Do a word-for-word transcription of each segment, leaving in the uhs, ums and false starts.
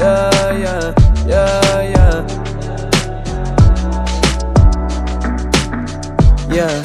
yeah, yeah, yeah, yeah, yeah.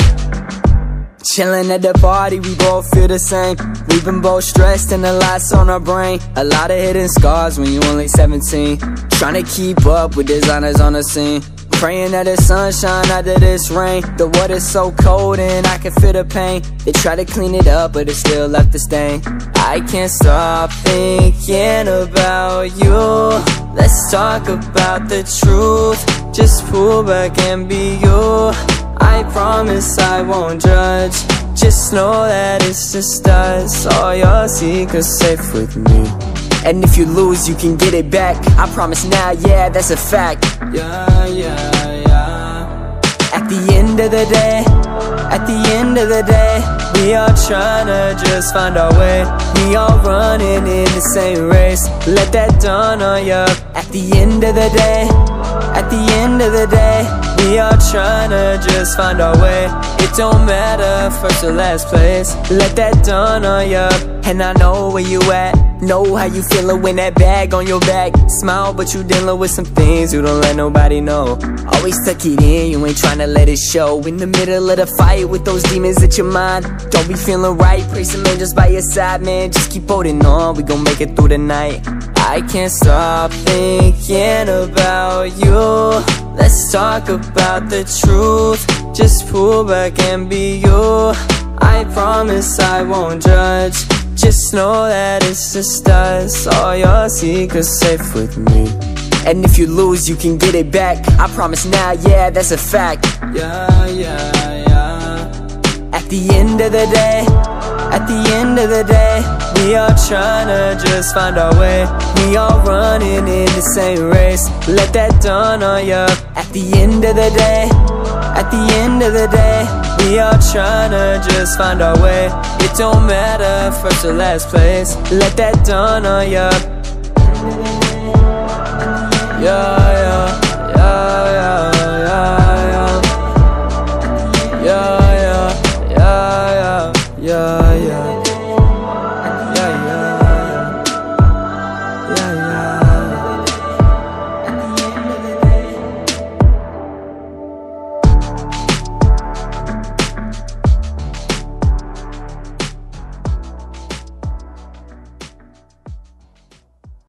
Chillin' at the party, we both feel the same. We've been both stressed and a lot's on our brain. A lot of hidden scars when you only seventeen. Trying to keep up with designers on the scene. Praying that the sun shine out of this rain. The water's so cold and I can feel the pain. They try to clean it up but it still left a stain. I can't stop thinking about you. Let's talk about the truth. Just pull back and be you. I promise I won't judge. Just know that it's just us. All your secrets safe with me. And if you lose, you can get it back. I promise now, yeah, that's a fact. Yeah, yeah, yeah. At the end of the day, at the end of the day, we all tryna just find our way. We all running in the same race. Let that dawn on ya. At the end of the day, at the end of the day, we all tryna just find our way. It don't matter first or last place. Let that dawn on ya. And I know where you at, know how you feelin' when that bag on your back. Smile but you dealin' with some things you don't let nobody know. Always tuck it in, you ain't tryna let it show. In the middle of the fight with those demons at your mind. Don't be feelin' right, pray some angels by your side, man. Just keep holding on, we gon' make it through the night. I can't stop thinking about you. Let's talk about the truth. Just pull back and be you. I promise I won't judge. Just know that it's just us. All your secrets safe with me. And if you lose, you can get it back. I promise now, yeah, that's a fact. Yeah, yeah, yeah. At the end of the day, at the end of the day, we all tryna just find our way. We all running in the same race. Let that dawn on ya. At the end of the day, at the end of the day, we all tryna just find our way. It don't matter first or last place. Let that dawn on ya. Yeah, yeah, yeah, yeah.